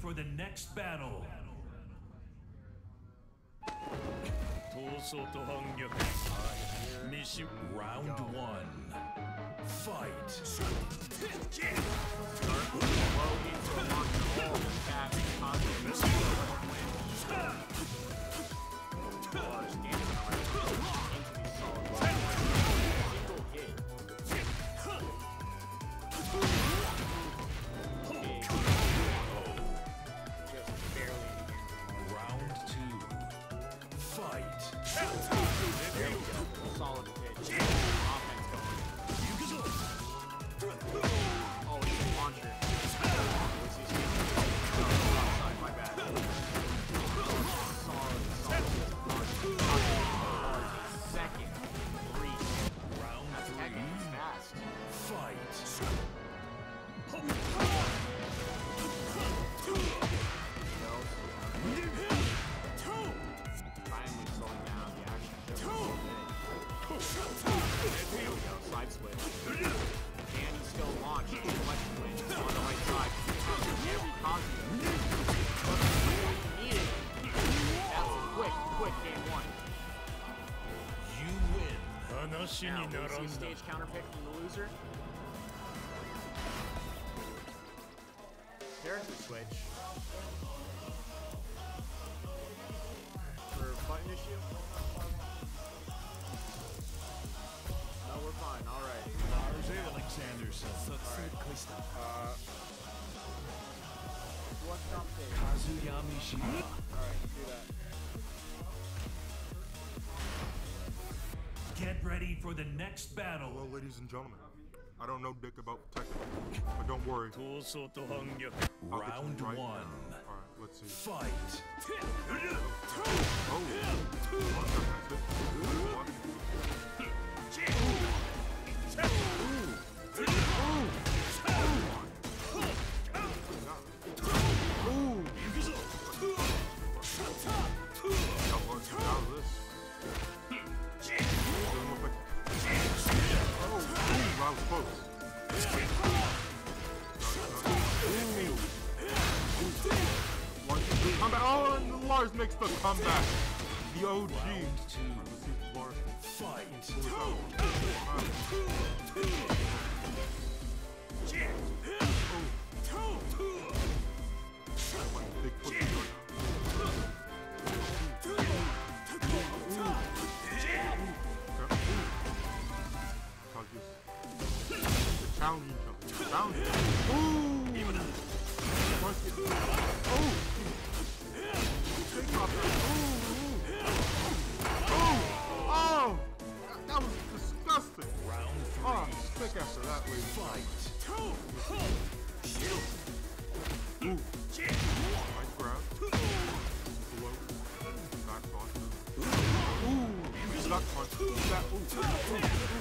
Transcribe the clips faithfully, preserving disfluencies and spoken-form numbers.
for the next battle. Mission round one. Fight. Solid pitch. Offense going. Oh, it's a launcher. Outside, my bad. Solid, solid. Second. Three. Round three. Tekken is fast. Fight. Finally slowing down the action. There we go, side switch. Can he still launch? Left switch on the right side. Every Kazuya. Need it. That's quick, quick game one. You win. Now, we see a stage counter pick from the loser. Character switch. For button issue. No, we're fine. All right. Lars Alexanderson. Uh, what's complicated? Kazuya Mishi. All right, do that. Get ready for the next battle. Hello, ladies and gentlemen. I don't know dick about Tekken, but don't worry. Round right one. Now. All right, let's see. Fight. Oh. I was close. Comeback. Oh, and Lars makes the comeback. The O G. Lars. Fight. Big foot. The challenge each other. Challenge. Ooh! Oh! Big drop there. Ooh! Oh! Oh! That, that was disgusting. Round three. Oh, stick after that, lady. Fight. Ooh! Nice grab. Below. Back punch. Ooh! Duck punch. That. Ooh! Ooh!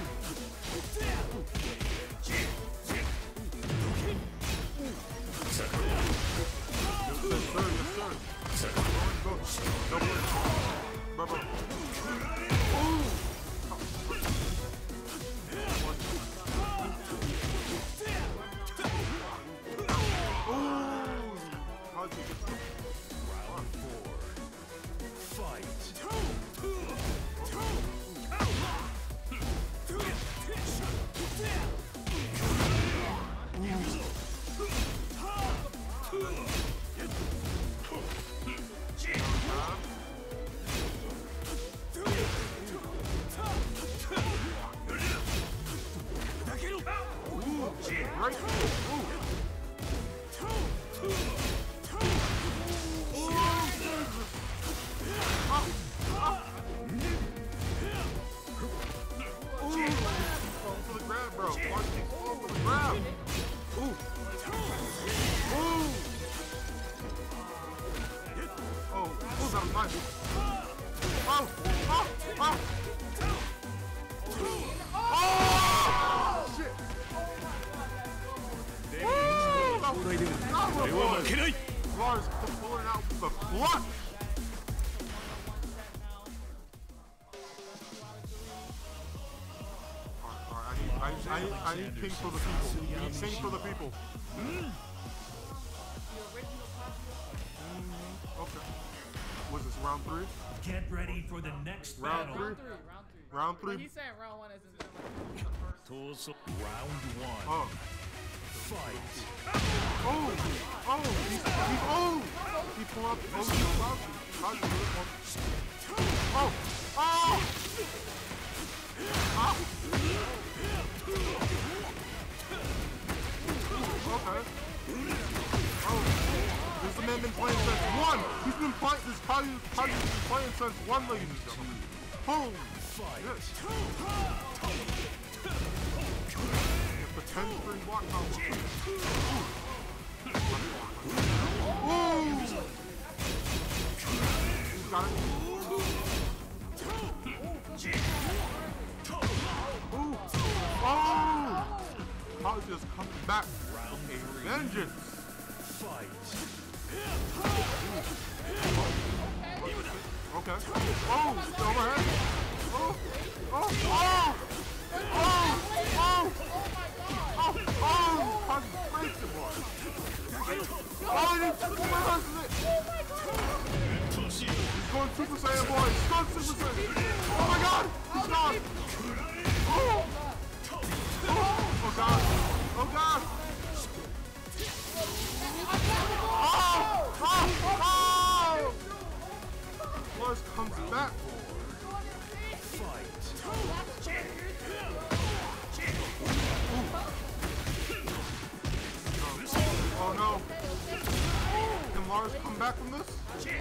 Round four. Fight. Right. Going for the grab, bro. Going for the grab. Ooh. Ooh. Oh, oh, that was nice. Oh, oh, oh. Oh, shit. Lars pulling it out with the clutch. Alright, alright, I need, I, I, I need ping for the people. I need ping for the people. Was this round three? Get ready for the next Round battle. three. Round three, round three. Round three. But he's saying round one as in like the first. Torso. Round one. Oh. Fight. Oh! Oh! He's, he's, oh! He pulled up. Oh, he's about to. About to do it one. Oh! Oh! Ah! Okay. Oh. This man been playing since one! He's been playing. This Kazuya's been playing since one, ladies and gentlemen. Boom! Yes. The ten string block combo. Ooh! He's got it. Ooh! Oh! Kazuya's coming back. A vengeance. Fight. Okay. Oh! Still overhead. Oh! Oh! Oh! Oh! Oh! Oh! Oh! Kazuya breaks it, boy. Oh, he didn't super reverses it. He's going Super Saiyan, boy. He's going Super Saiyan. Oh my God! He's gone. Oh! Oh! Oh God! Oh God! Oh! Oh! Oh! Lars comes back. Fight. Oh no. Can Lars come back from this?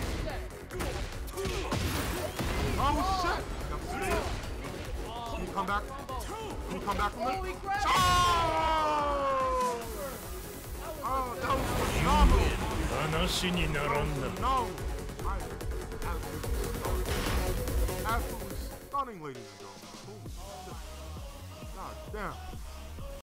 Oh shit! Can you come back? Can you come back from this? Oh! Oh, that was phenomenal! No! I absolutely stunning. Absolutely stunning, ladies and gentlemen. Holy shit. God damn.